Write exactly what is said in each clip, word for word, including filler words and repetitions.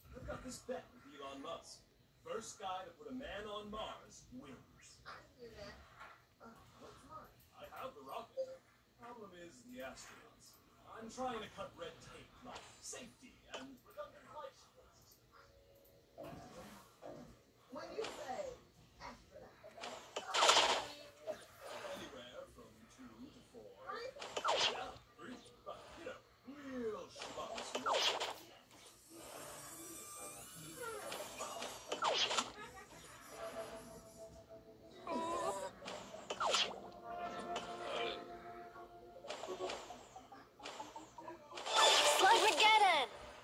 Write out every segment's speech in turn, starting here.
I've got this bet with Elon Musk. First guy to put a man on Mars wins. I can do that. Uh, what's mine? I have the rocket. Problem is the astronauts. I'm trying to cut red tape like safety and redundant life support systems. When you say astronaut, Anywhere from two to four. Three? Yeah, three. But, you know, real schmucks. Slugmageddon!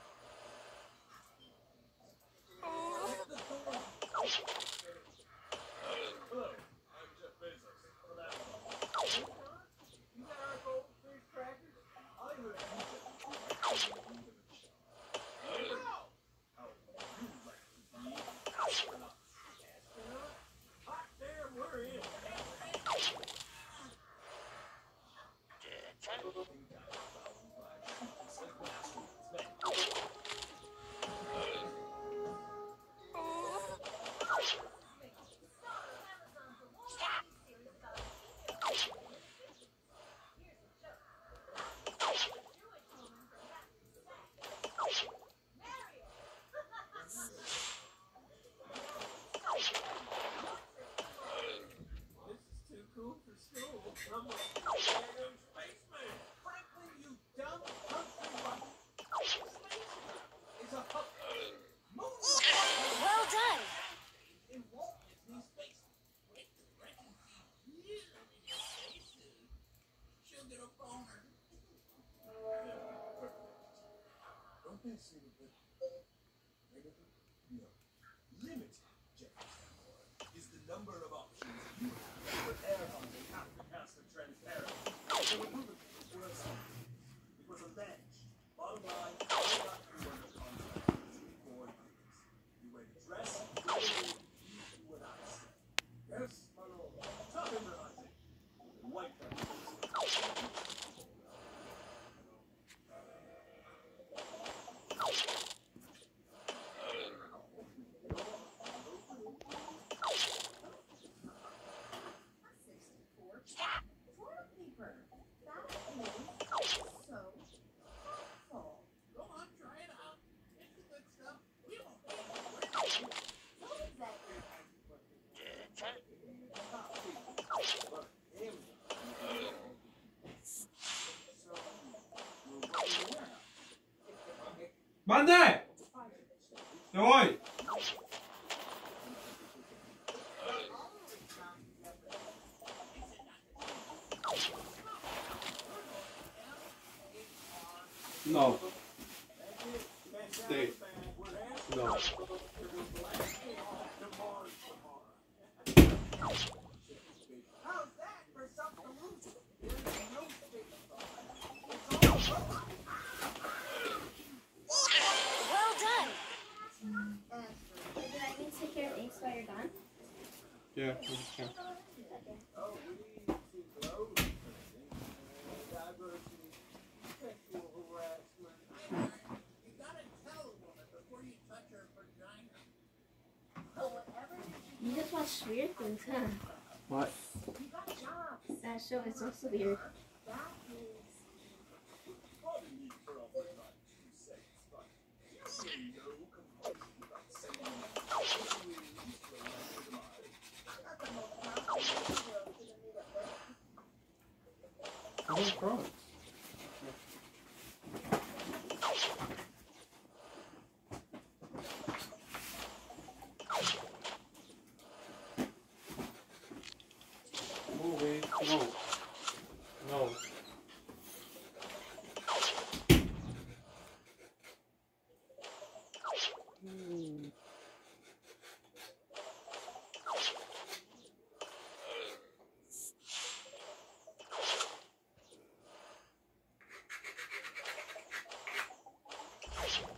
Hello, I'm Jeff Bezos. From Amazon. You got our goldfish crackers? I heard you just give it a shot. No! How would you like to be astronauts? Astronaut? Hot damn, we're in. Think I found my shoes like an astronaut's man. This is too cool for school. I'm a random spaceman. Frankly, you dumb country butt. Spaceman is a hook. Move Well done! in Walt Disney Space. Wait, reckon see you in your spacesuit. She'll get a boner. Don't they seem a bit negative? No. Limited, Jefferson, is the number of options you have for air hunting after cast of transparent. So we moved it to website. It was alleged. Bottom line, I got you under contract for four years. You wear the dress, you do what I say. Yes, my lord. Top improvising. White feathers. sixty-four. Toilet paper. That is so helpful. Go on, try it out. It's the good stuff. We won't pay for it. What exactly are you working with? But him. So, we're working the warehouse. Mande! Rồi. No. Stay. No. How's that for something to lose? There's no space on it. It's all Well done! Did I need to take care of Inks while you're gone? Yeah, we just can. Oh, we need to close the thing. Diversity, sexual harassment. You gotta tell a woman before you touch her vagina. So whatever You just watch weird things, huh? What? you got jobs. That show is also weird. That is Probably need for all the time two seconds, but really no complaint about sending aliens to another demise. not the most powerful hero to the meet up there. I don't cry. No way. No. No. Hmm. Slugmageddon!